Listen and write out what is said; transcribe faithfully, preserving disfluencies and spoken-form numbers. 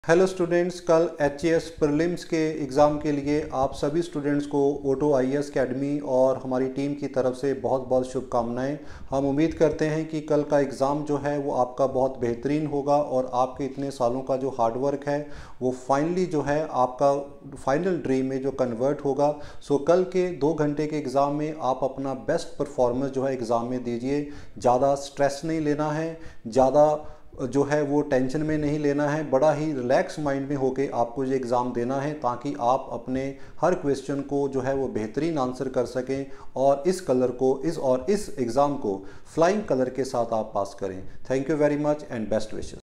Hello students, कल H S prelims के exam के लिए आप सभी स्टूडेंट्स को auto I A S academy और हमारी टीम की तरफ से बहुत बहुत शुभकामनाएं। हम उम्मीद करते हैं कि कल का एग्ज़ाम जो है वो आपका बहुत बेहतरीन होगा और आपके इतने सालों का जो हार्डवर्क है वो फाइनली जो है आपका फाइनल ड्रीम में जो कन्वर्ट होगा। सो कल के दो घंटे के एग्ज़ाम में आप अपना बेस्ट परफॉर्मेंस जो है एग्ज़ाम में दीजिए। ज़्यादा स्ट्रेस नहीं लेना है, ज़्यादा जो है वो टेंशन में नहीं लेना है, बड़ा ही रिलैक्स माइंड में होके आपको ये एग्ज़ाम देना है ताकि आप अपने हर क्वेश्चन को जो है वो बेहतरीन आंसर कर सकें और इस कलर को इस और इस एग्ज़ाम को फ्लाइंग कलर के साथ आप पास करें। Thank you very much and best wishes.